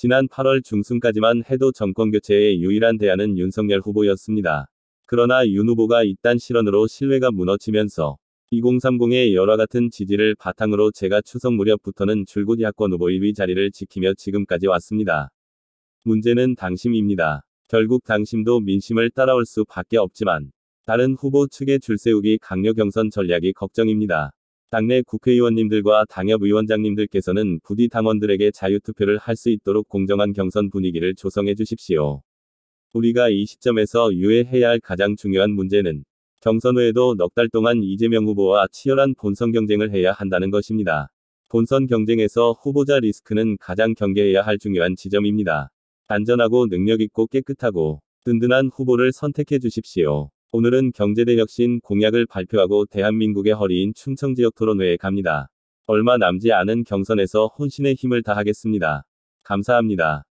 지난 8월 중순까지만 해도 정권교체의 유일한 대안은 윤석열 후보였습니다. 그러나 윤 후보가 이딴 실언으로 신뢰가 무너지면서 2030의 열화 같은 지지를 바탕으로 제가 추석 무렵부터는 줄곧 야권 후보 1위 자리를 지키며 지금까지 왔습니다. 문제는 당심입니다. 결국 당심도 민심을 따라올 수밖에 없지만 다른 후보 측의 줄세우기 강요 경선 전략이 걱정입니다. 당내 국회의원님들과 당협위원장님들께서는 부디 당원들에게 자유투표를 할 수 있도록 공정한 경선 분위기를 조성해 주십시오. 우리가 이 시점에서 유의해야 할 가장 중요한 문제는 경선 후에도 넉 달 동안 이재명 후보와 치열한 본선 경쟁을 해야 한다는 것입니다. 본선 경쟁에서 후보자 리스크는 가장 경계해야 할 중요한 지점입니다. 안전하고 능력있고 깨끗하고 든든한 후보를 선택해 주십시오. 오늘은 경제대혁신 공약을 발표하고 대한민국의 허리인 충청지역 토론회에 갑니다. 얼마 남지 않은 경선에서 혼신의 힘을 다하겠습니다. 감사합니다.